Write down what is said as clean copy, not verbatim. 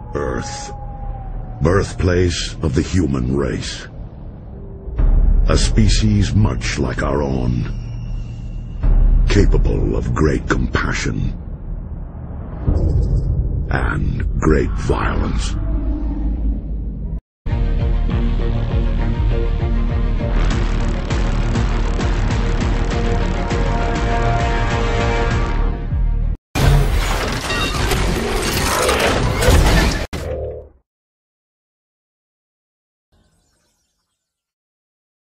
Earth, birthplace of the human race. A species much like our own, capable of great compassion and great violence.